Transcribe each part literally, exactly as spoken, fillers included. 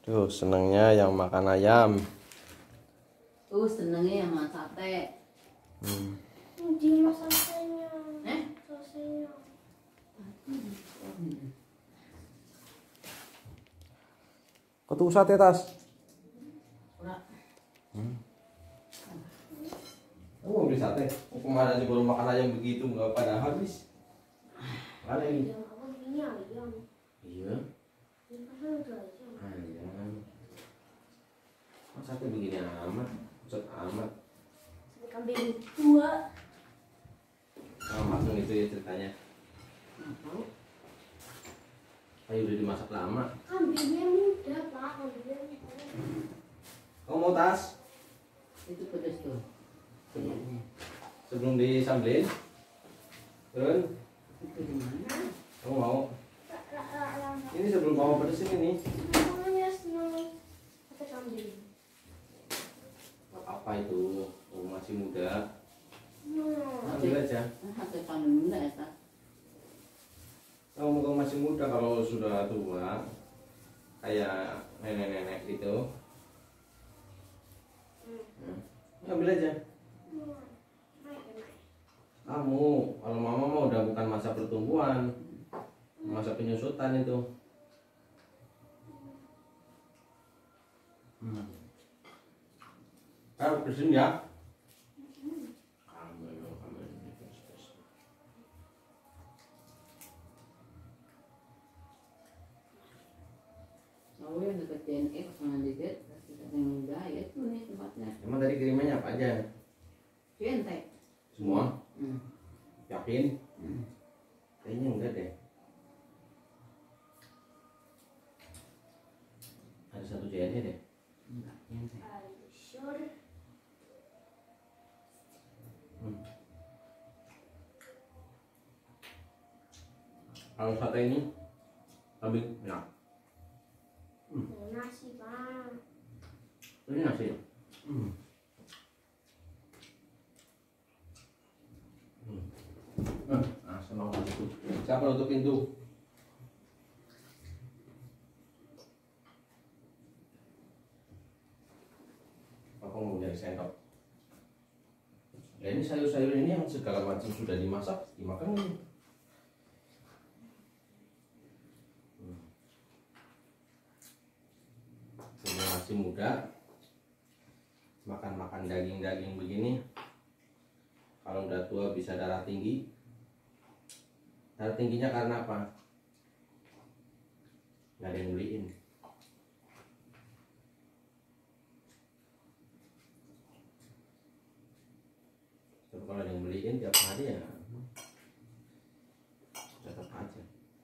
Tuh senengnya yang makan ayam. Tuh senengnya yang makan sate. Hmm. Di mas satenya. Eh? Satenya. Kau tuh sate tas? Hmm. Kamu mau beli sate? Oh, kemarin aja baru makan ayam begitu nggak pada habis. Mana ini? Ayam apa ini ayam? Iya. Ini kan ada ayam. Ayam. Kok sate begini amat? Cepet amat. Sate kambing dua. Oh, langsung itu ya ceritanya. Nggak tahu. Ayo udah dimasak lama. Kambingnya muda pak, kambingnya muda. Kamu mau tas? Itu pedas tuh. Kayaknya. Sebelum disambelin? Turun? Itu di mana? Kamu mau? Lah, lah, lah, lah. Ini sebelum kamu pedesin ini. Namanya seneng sate kambing. Gak apa-apa itu. Oh, masih muda. Hmm. Ambil aja. Nah, sate kambing muda ya tak? Kamu kamu masih muda, kalau sudah tua kayak nenek-nenek gitu. Hmm. Ambil aja. Kamu, kalau mama mau udah bukan masa pertumbuhan, masa penyusutan itu. Hmm. Kamu bersin ya? Mau yang dekat D N E pasangan dikit, tidak ada yang muda ya itu nih tempatnya. Emang tadi kirimannya apa aja? Centek. Semua? Hmm. Yakin? Hmm. Kayaknya enggak deh. Ada satu J N E deh. Enggak, centek. Sure. Hmm. Kalau sate ini kambing enak. Hmm. Nasi pak. Ini nasi. Hmm. Hmm. Eh, ah, senang banget itu. Siapa nutup pintu? Aku mau nyari sendok. Ya ini sayur-sayur ini yang segala macam sudah dimasak, dimakan ini. Hmm. Ini masih muda, makan-makan daging-daging begini. Kalau udah tua bisa darah tinggi. Darah tingginya karena apa? Nggak ada yang beliin. Tapi kalau ada yang beliin tiap hari ya tetap aja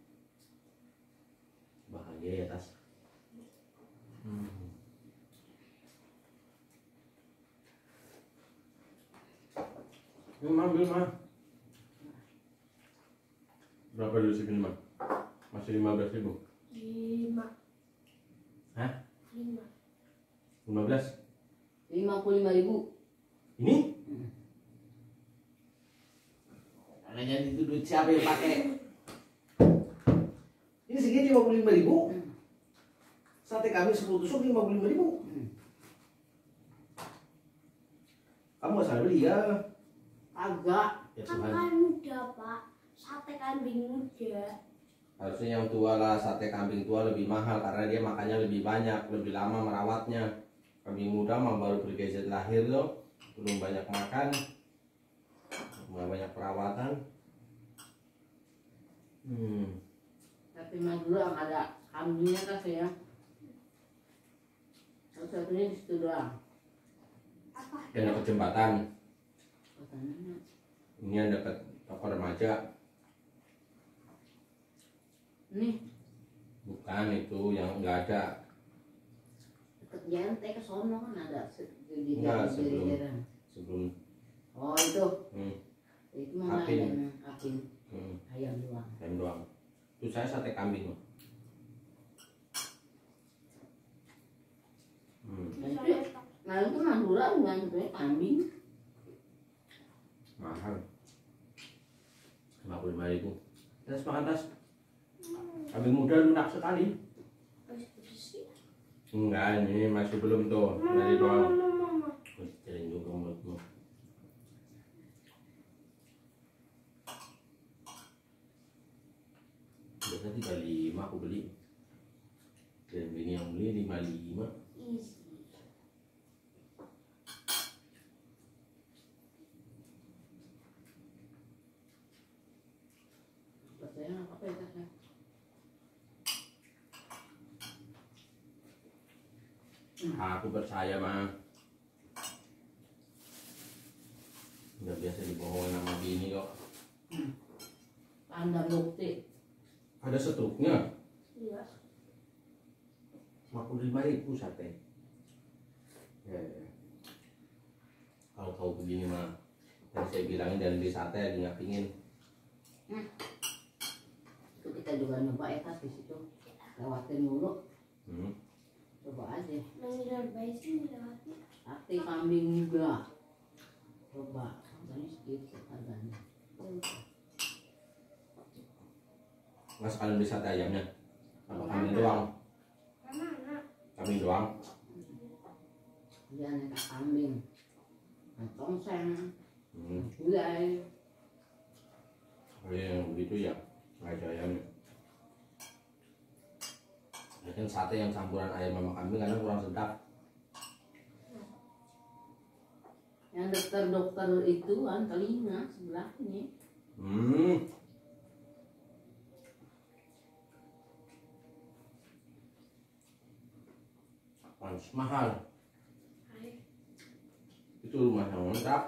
bahagia ya tas. Hmm. Ini mah ambil mah. Berapa dulu segini mah? Masih lima belas ribu. Lima. Hah? Lima. Lima belas? Lima puluh lima ribu. Ini? Karena jadi itu duit siapa yang pakai? Ini segini lima puluh lima ribu. Sate kambing sepuluh tusuk lima puluh lima ribu. Kamu nggak salah beli ya? Agak. Ya Kan Tuhan. kan muda pak. Sate kambing muda. Harusnya yang tua lah, sate kambing tua lebih mahal karena dia makannya lebih banyak, lebih lama merawatnya. Kambing muda mah baru bergadget lahir loh, belum banyak makan, belum banyak perawatan. Hmm. Tapi mah dulu yang ada kambingnya kan ya. Satu-satunya di situ doang. Apa? Yang dekat jembatan, Katanya. ini yang dekat toko remaja. Nih, Bukan itu yang nggak ada. deket J N T ke sono kan ada se- di Enggak, daerah sebelum. daerah. Sebelum. Oh itu, Hmm. itu mah nggak Apin. ada yang apin, Hmm. ayam doang. Ayam doang. Itu saya sate kambing loh. Hmm. Tapi, nah itu Madura bukan sebenarnya kambing. Mahal. lima puluh lima ribu. Tas makan tas. Kambing muda lunak sekali. Habis bersih. Enggak, ini masih belum tuh. Dari doang. Kecilin juga mulutmu. Biasa tiga puluh lima aku beli. Dan bini yang beli lima puluh lima. Easy. Percaya apa apa ya tasnya? Aku percaya mah. Udah biasa dibohongin sama bini kok. Tanda bukti. Ada setruknya. Iya. lima puluh lima ribu sate. Ya, ya. Kalau tahu begini mah, yang saya bilangin dan beli sate lagi nggak pingin. Hmm. Itu kita juga nyoba ya tas di situ. Lewatin dulu. Hmm. Coba aja. Mengira bayi sih dilewati. Sate kambing juga. Coba. Harganya segitu harganya. Nggak sekalian beli sate ayamnya. Apa kambing doang? Mana? Kambing doang. Dia aneka kambing. Nah, tongseng. Hmm. Gulai. Oh iya, yang begitu ya. Nggak ada ayamnya. Ya kan sate yang campuran ayam sama kambing kadang kurang sedap. Yang dokter-dokter itu kan telinga sebelah ini. Hmm. Panas mahal. Hai. Itu rumah yang lengkap.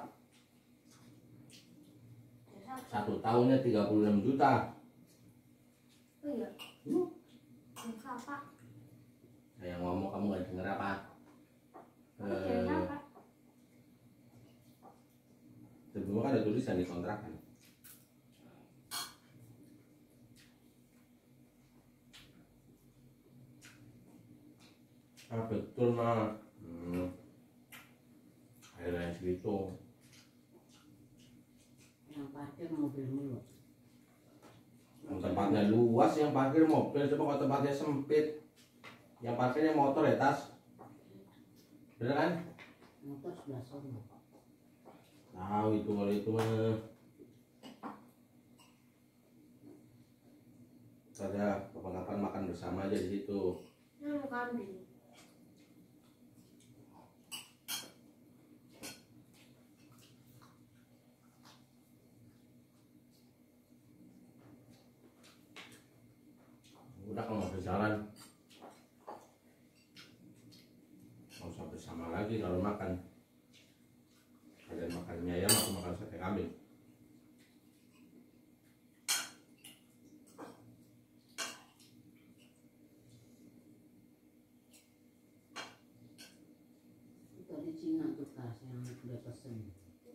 Satu tahunnya tiga puluh enam juta. Oh iya. Hmm. Apa? Saya ngomong kamu nggak denger apa? Oke, Eh, apa? sebelumnya kan ada tulisan di kontrakan. Ah betul mah. Hmm. Akhirnya segitu. Yang parkir mobil mulu. Yang tempatnya luas, yang parkir mobil. Coba kalau tempatnya sempit, yang parkirnya motor ya tas. Bener kan? Motor sebelah sana. Tahu itu kalau itu mah. Ada kapan-kapan makan bersama aja di situ. Yang kambing. Udah kalau nggak berjalan, nggak usah bersama lagi kalau makan. Kalian makan mie ayam, aku makan sate kambing. Itu di Cina tuh tas yang udah pesen.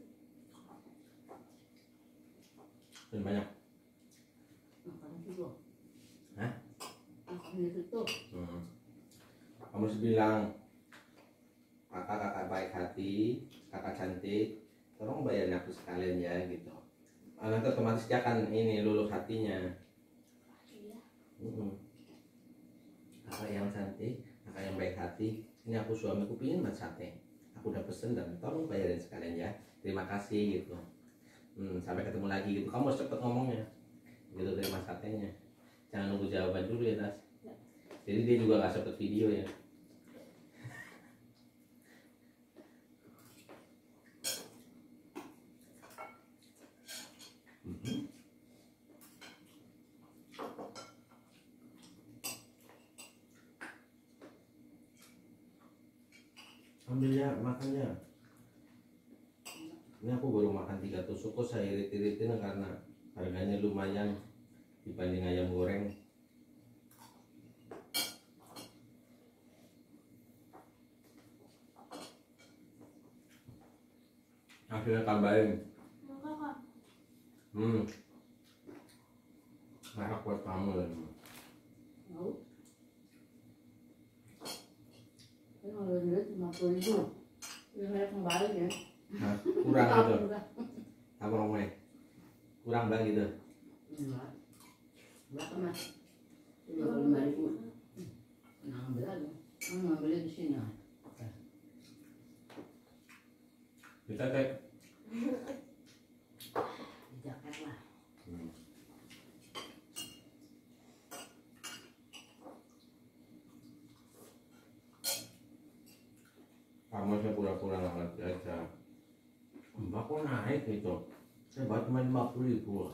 Dan banyak. Makan juga. Hah? Makan itu tuh. Hmm. Kamu harus bilang, kakak-kakak baik hati, kakak cantik, tolong bayarin aku sekalian ya gitu. Ah, nanti otomatis dia akan ini luluh hatinya. Iya. Hmm. Kakak yang cantik, kakak yang baik hati, ini aku suamiku pingin buat sate. Aku udah pesen dan tolong bayarin sekalian ya. Terima kasih gitu. Hmm, sampai ketemu lagi gitu. Kamu harus cepet ngomongnya. Gitu terima satenya. Jangan nunggu jawaban dulu ya tas. Jadi dia juga nggak sempet video ya. Mhm. Ambil ya makannya. Ini aku baru makan tiga tusuk kok saya irit-iritin karena harganya lumayan dibanding ayam goreng. Akhirnya tambahin. Enggak kak. Hmm. Enak buat kamu ya. Mau? Ini kalau duit lima puluh ribu. Ini saya kembali ya. Nah, kurang gitu. Enggak. Apa ngomongnya? Kurang bang gitu. Enggak. Berapa mas? Lima puluh lima ribu. Nah, ambil aja. Nah, ambil Tete. Jaket lah. Hmm. Kamu saya pura-pura nggak ngerti aja. Mbak kok naik gitu? Saya baru cuma lima puluh ribu.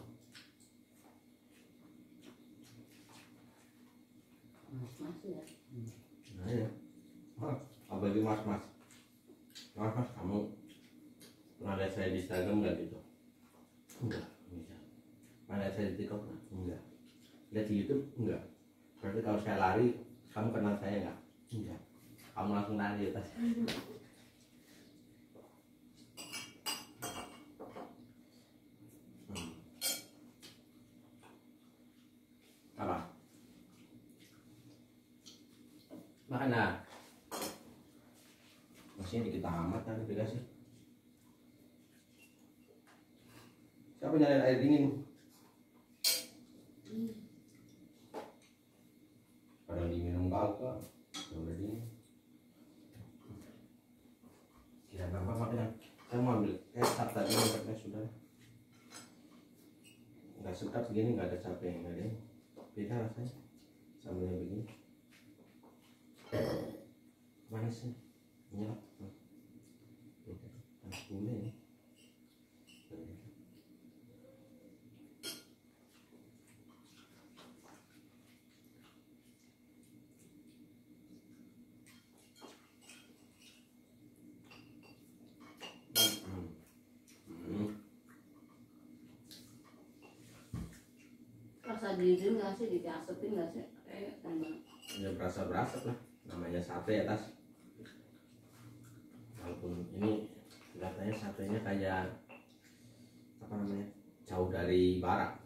Mas-mas ya. Nah ya. Ah, apalagi mas-mas. Mas-mas kamu pernah lihat saya di Instagram nggak gitu? Enggak, enggak. Pernah lihat saya di TikTok nggak? Enggak. Lihat di YouTube? Enggak. Berarti kalau saya lari, kamu kenal saya nggak? Enggak. Kamu langsung lari atas. Hmm. Apa? Makan lah. Masih dikit amat kan dikasih. Siapa nyalain air dingin? Padahal diminum kagak. Udah dingin. Kira apa makanya? Saya mau ambil kecap tadi maksudnya sudah. Nggak sedap begini, nggak ada capek, nggak ada. Beda rasanya. Sambalnya begini. Manis nih. Nyelap. Beda. Panas gula ini. Rasa diri nggak sih, diasepin nggak sih? Kayak enggak. Ya berasa-berasa lah. Namanya sate ya tas. Walaupun ini katanya satenya kayak apa namanya? Jauh dari barak.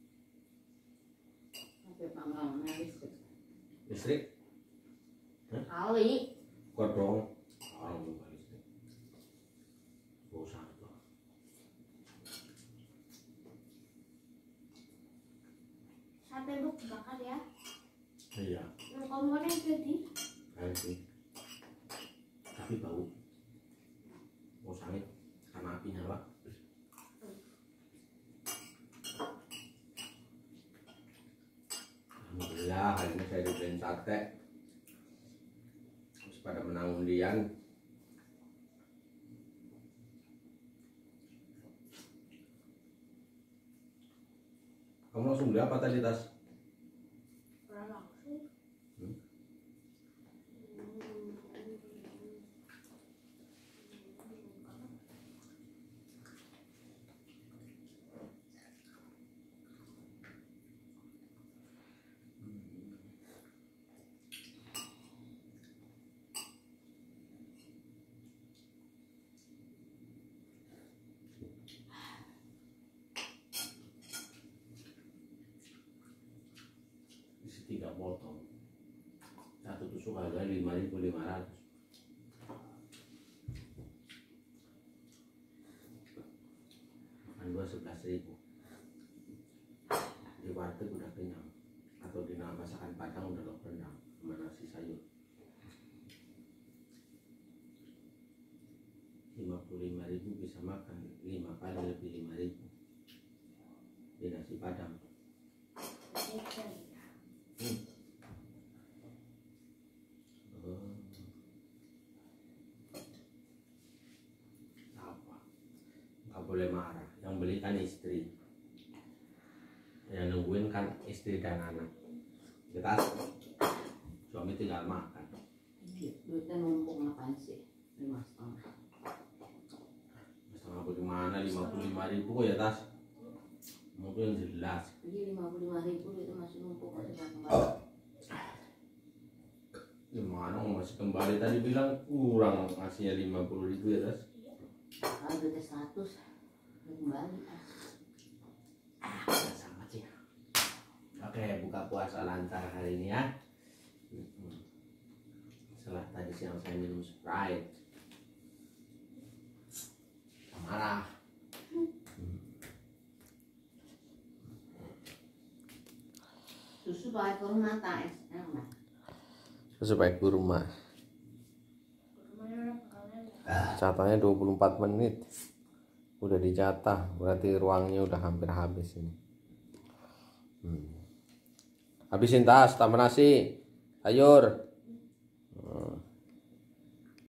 Tapi panggangannya listrik. Listrik? Kali. Kodong. Oh, bukan listrik. Bosan tuh. Sate lu bakar ya. Iya. Nah, kompornya jadi. Kayak sih. Tapi bau. Mau sangit karena api nyala. Alhamdulillah hari ini saya dibeliin sate. Terus pada menang undian. Kamu langsung beli apa tadi tas? Kurang langsung. Hmm? Isi tiga potong. Satu tusuk harga lima ribu lima ratus. Makan dua sebelas ribu. Di warteg udah kenyang. Atau di nama masakan Padang udah lok rendang sama nasi sayur. lima puluh lima ribu bisa makan lima kali lebih lima ribu di nasi Padang. Hmm. Oh. Apa? Nggak boleh marah. Yang beli kan istri. Yang nungguin kan istri dan anak. Kita suami tinggal makan. Duitnya numpuk ngapain sih? Lima setengah. Setengah bagaimana? lima puluh lima ribu kok ya tas? Mungkin jelas. Jadi lima puluh lima ribu itu masih numpuk masih kembali. Gimana masih kembali, tadi bilang kurang ngasihnya lima puluh ribu ya tas? Kalau duitnya seratus kembali. Ah, udah sama sih. Oke, buka puasa lancar hari ini ya. Setelah tadi siang saya minum Sprite. Marah. Susu pakai kurung mata es, enak. Susu pakai kurma. Kemana orang bakalan? Ah. Catatnya dua puluh empat menit. Udah dijatah, berarti ruangnya udah hampir habis ini. Hmm. Habisin tas, tambah nasi, sayur.